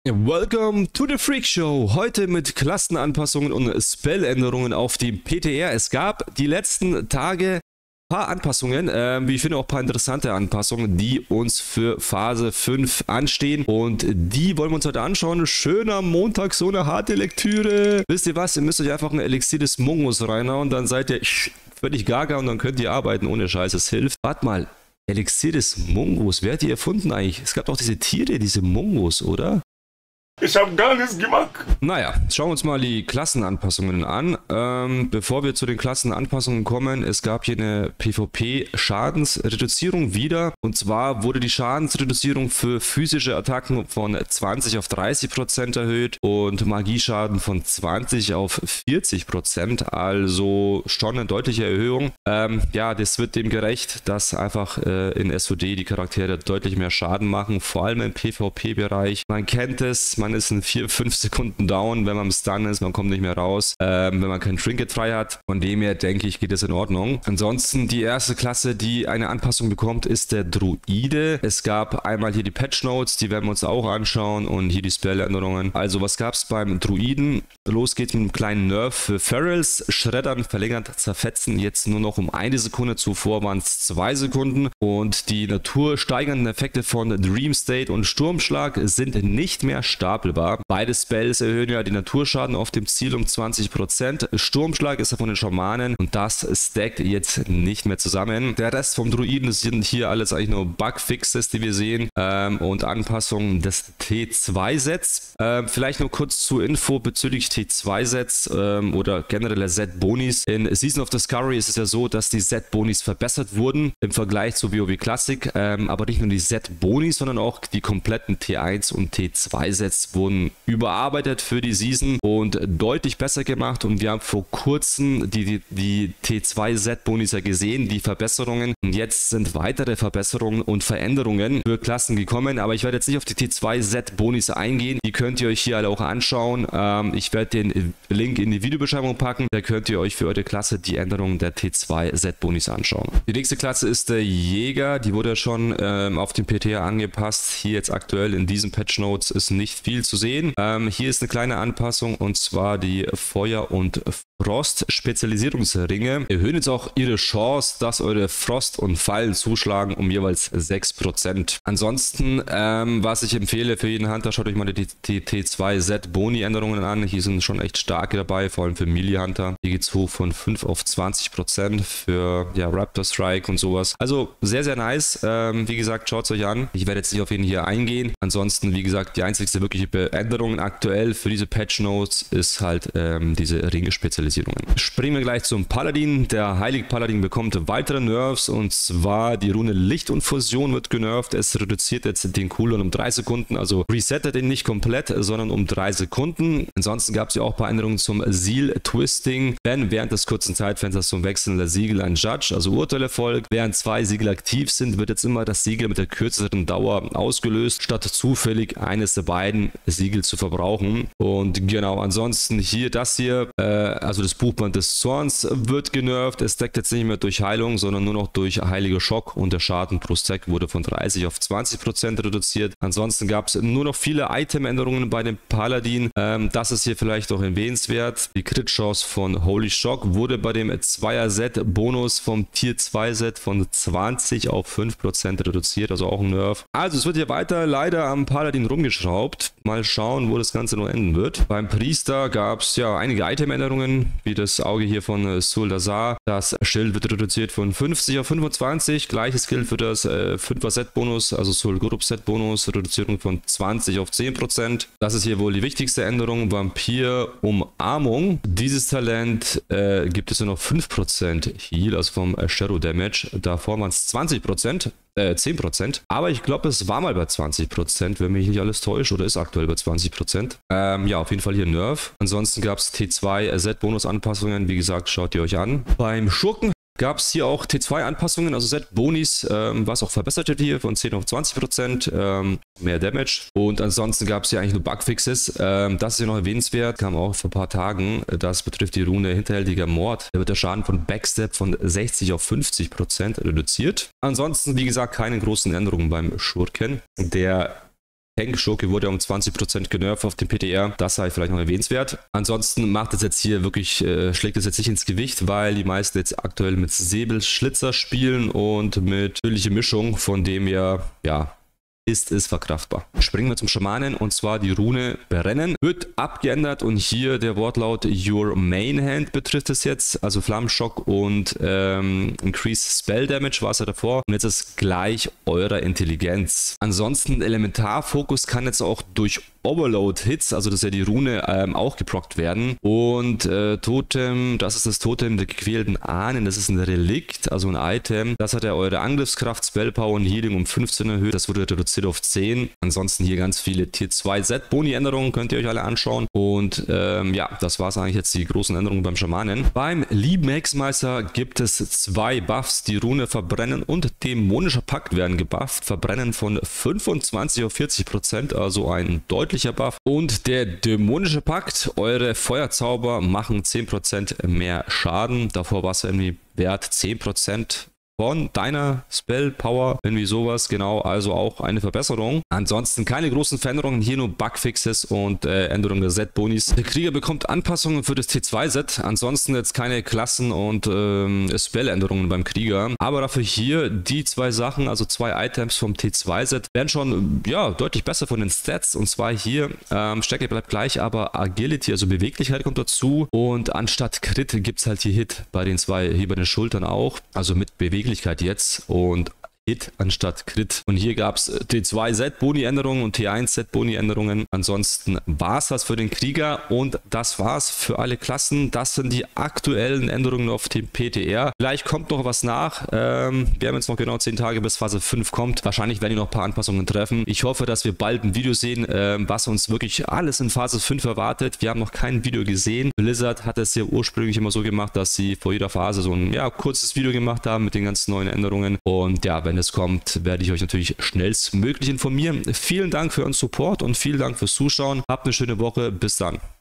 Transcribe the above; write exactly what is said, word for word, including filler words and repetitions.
Welcome to the Freak Show. Heute mit Klassenanpassungen und Spelländerungen auf dem P T R. Es gab die letzten Tage ein paar Anpassungen, äh, wie ich finde auch ein paar interessante Anpassungen, die uns für Phase fünf anstehen. Und die wollen wir uns heute anschauen. Schöner Montag, so eine harte Lektüre. Wisst ihr was? Ihr müsst euch einfach ein Elixier des Mungus reinhauen, dann seid ihr völlig gaga und dann könnt ihr arbeiten ohne Scheiß. Es hilft. Warte mal. Elixier des Mungus. Wer hat die erfunden eigentlich? Es gab doch diese Tiere, diese Mungus, oder? Ich habe gar nichts gemacht. Naja, schauen wir uns mal die Klassenanpassungen an. Ähm, bevor wir zu den Klassenanpassungen kommen, es gab hier eine PvP-Schadensreduzierung wieder. Und zwar wurde die Schadensreduzierung für physische Attacken von zwanzig auf dreißig Prozent erhöht und Magieschaden von zwanzig auf vierzig Prozent. Also schon eine deutliche Erhöhung. Ähm, ja, das wird dem gerecht, dass einfach äh, in S O D die Charaktere deutlich mehr Schaden machen, vor allem im PvP-Bereich. Man kennt es, man ist in vier, fünf Sekunden down, wenn man im Stun ist, man kommt nicht mehr raus, ähm, wenn man kein Trinket frei hat. Von dem her denke ich, geht das in Ordnung. Ansonsten die erste Klasse, die eine Anpassung bekommt, ist der Druide. Es gab einmal hier die Patch Notes, die werden wir uns auch anschauen und hier die Spelländerungen. Also was gab es beim Druiden? Los geht's mit einem kleinen Nerf für Ferals. Schreddern, verlängert, zerfetzen jetzt nur noch um eine Sekunde, zuvor waren es zwei Sekunden. Und die natursteigernden Effekte von Dream State und Sturmschlag sind nicht mehr stark. Beide Spells erhöhen ja die Naturschaden auf dem Ziel um zwanzig Prozent. Sturmschlag ist ja von den Schamanen und das stackt jetzt nicht mehr zusammen. Der Rest vom Druiden sind hier alles eigentlich nur Bugfixes, die wir sehen, ähm, und Anpassungen des T zwei Sets. Ähm, vielleicht nur kurz zur Info bezüglich T zwei Sets ähm, oder generelle Set-Bonis. In Season of Discovery ist es ja so, dass die Set-Bonis verbessert wurden im Vergleich zu WoW Classic, ähm, aber nicht nur die Set-Bonis, sondern auch die kompletten T eins und T zwei Sets wurden überarbeitet für die Season und deutlich besser gemacht, und wir haben vor kurzem die, die, die T zwei Set-Bonis ja gesehen, die Verbesserungen, und jetzt sind weitere Verbesserungen und Veränderungen für Klassen gekommen, aber ich werde jetzt nicht auf die T zwei Set-Bonis eingehen, die könnt ihr euch hier alle auch anschauen. Ähm, ich werde den Link in die Videobeschreibung packen, da könnt ihr euch für eure Klasse die Änderungen der T zwei Set-Bonis anschauen. Die nächste Klasse ist der Jäger, die wurde schon ähm, auf den P T R angepasst, hier jetzt aktuell in diesen Patch Notes ist nicht viel zu sehen. Ähm, hier ist eine kleine Anpassung, und zwar die Feuer- und Frost-Spezialisierungsringe erhöhen jetzt auch ihre Chance, dass eure Frost- und Fallen zuschlagen, um jeweils sechs Prozent. Ansonsten, ähm, was ich empfehle für jeden Hunter, schaut euch mal die, die T zwei Set-Boni-Änderungen an. Hier sind schon echt starke dabei, vor allem für Melee-Hunter. Hier geht es hoch von fünf auf zwanzig Prozent für ja, Raptor Strike und sowas. Also sehr, sehr nice. Ähm, wie gesagt, schaut es euch an. Ich werde jetzt nicht auf jeden hier eingehen. Ansonsten, wie gesagt, die einzigste wirkliche Änderungen aktuell für diese Patch Notes ist halt ähm, diese Ringe-Spezialisierungen. Springen wir gleich zum Paladin. Der Heilig Paladin bekommt weitere Nerfs, und zwar die Rune Licht und Fusion wird genervt. Es reduziert jetzt den Cooldown um drei Sekunden, also resettet ihn nicht komplett, sondern um drei Sekunden. Ansonsten gab es ja auch ein paar Änderungen zum Seal Twisting. Wenn während des kurzen Zeitfensters zum Wechseln der Siegel ein Judge, also Urteil erfolgt, während zwei Siegel aktiv sind, wird jetzt immer das Siegel mit der kürzeren Dauer ausgelöst, statt zufällig eines der beiden Siegel zu verbrauchen. Und genau, ansonsten hier das hier, äh, also das Buchband des Zorns wird genervt. Es deckt jetzt nicht mehr durch Heilung, sondern nur noch durch Heiliger Schock, und der Schaden pro Stack wurde von dreißig auf zwanzig Prozent reduziert. Ansonsten gab es nur noch viele Item-Änderungen bei dem Paladin. Ähm, das ist hier vielleicht auch erwähnenswert. Die Crit-Chance von Holy Shock wurde bei dem Zweier-Set-Bonus vom Tier zwei Set von zwanzig auf fünf Prozent reduziert, also auch ein Nerv. Also es wird hier weiter leider am Paladin rumgeschraubt. Mal schauen, wo das Ganze noch enden wird. Beim Priester gab es ja einige Item-Änderungen, wie das Auge hier von äh, Sul-Dazar. Das Schild wird reduziert von fünfzig auf fünfundzwanzig. Gleiches gilt für das äh, fünfer-Set-Bonus, also Sul-Gurup-Set-Bonus, Reduzierung von zwanzig auf zehn Prozent. Das ist hier wohl die wichtigste Änderung. Vampir-Umarmung. Dieses Talent äh, gibt es nur noch fünf Prozent Heal, also vom äh, Shadow Damage. Davor waren es zwanzig Prozent. Äh, zehn Prozent. Aber ich glaube, es war mal bei zwanzig Prozent, wenn mich nicht alles täuscht, oder ist aktuell bei zwanzig Prozent. Ähm, ja, auf jeden Fall hier Nerf. Ansonsten gab es T zwei Set-Bonus-Anpassungen. Wie gesagt, schaut ihr euch an. Beim Schurken gab es hier auch T zwei Anpassungen, also Set-Bonis, ähm, was auch verbessert wird hier von zehn auf zwanzig Prozent, ähm, mehr Damage. Und ansonsten gab es hier eigentlich nur Bugfixes. Ähm, das ist hier noch erwähnenswert, kam auch vor ein paar Tagen. Das betrifft die Rune Hinterhältiger Mord. Da wird der Schaden von Backstep von sechzig auf fünfzig Prozent reduziert. Ansonsten, wie gesagt, keine großen Änderungen beim Schurken. Der Tank Schurke wurde um zwanzig Prozent genervt auf dem P T R. Das sei vielleicht noch erwähnenswert. Ansonsten macht es jetzt hier wirklich, äh, schlägt es jetzt nicht ins Gewicht, weil die meisten jetzt aktuell mit Säbelschlitzer spielen und mit natürliche Mischung, von dem ja, ja, ist es verkraftbar. Springen wir zum Schamanen und zwar die Rune Brennen. Wird abgeändert und hier der Wortlaut Your Main Hand betrifft es jetzt. Also Flammenschock und ähm, Increase Spell Damage war es ja davor. Und jetzt ist gleich eurer Intelligenz. Ansonsten Elementarfokus kann jetzt auch durch Overload-Hits, also dass ja die Rune ähm, auch geprockt werden. Und äh, Totem, das ist das Totem der gequälten Ahnen. Das ist ein Relikt, also ein Item. Das hat ja eure Angriffskraft, Spellpower und Healing um fünfzehn erhöht. Das wurde reduziert auf zehn. Ansonsten hier ganz viele Tier zwei Set-Boni-Änderungen, könnt ihr euch alle anschauen. Und ähm, ja, das war es eigentlich jetzt die großen Änderungen beim Schamanen. Beim lieben Hexmeister gibt es zwei Buffs. Die Rune Verbrennen und Dämonischer Pakt werden gebufft. Verbrennen von fünfundzwanzig auf vierzig Prozent, also ein deutlicher Buff. Und der Dämonische Pakt, eure Feuerzauber machen zehn Prozent mehr Schaden. Davor war es irgendwie wert zehn Prozent von deiner Spell Power, irgendwie sowas, genau, also auch eine Verbesserung. Ansonsten keine großen Veränderungen, hier nur Bugfixes und äh, Änderungen der Set-Bonis. Der Krieger bekommt Anpassungen für das T zwei Set, ansonsten jetzt keine Klassen- und ähm, Spell-Änderungen beim Krieger, aber dafür hier die zwei Sachen, also zwei Items vom T zwei Set, werden schon, ja, deutlich besser von den Stats, und zwar hier, ähm, Stärke bleibt gleich, aber Agility, also Beweglichkeit kommt dazu, und anstatt Crit gibt es halt hier Hit bei den zwei, hier bei den Schultern auch, also mit Beweglichkeit jetzt und Hit anstatt Crit. Und hier gab es T zwei Set-Boni-Änderungen und T eins Set-Boni-Änderungen. Ansonsten war es das für den Krieger und das war es für alle Klassen. Das sind die aktuellen Änderungen auf dem P T R. Vielleicht kommt noch was nach. Ähm, wir haben jetzt noch genau zehn Tage bis Phase fünf kommt. Wahrscheinlich werden die noch ein paar Anpassungen treffen. Ich hoffe, dass wir bald ein Video sehen, ähm, was uns wirklich alles in Phase fünf erwartet. Wir haben noch kein Video gesehen. Blizzard hat es ja ursprünglich immer so gemacht, dass sie vor jeder Phase so ein ja, kurzes Video gemacht haben mit den ganzen neuen Änderungen. Und ja, wenn Wenn es kommt, werde ich euch natürlich schnellstmöglich informieren. Vielen Dank für euren Support und vielen Dank fürs Zuschauen. Habt eine schöne Woche. Bis dann.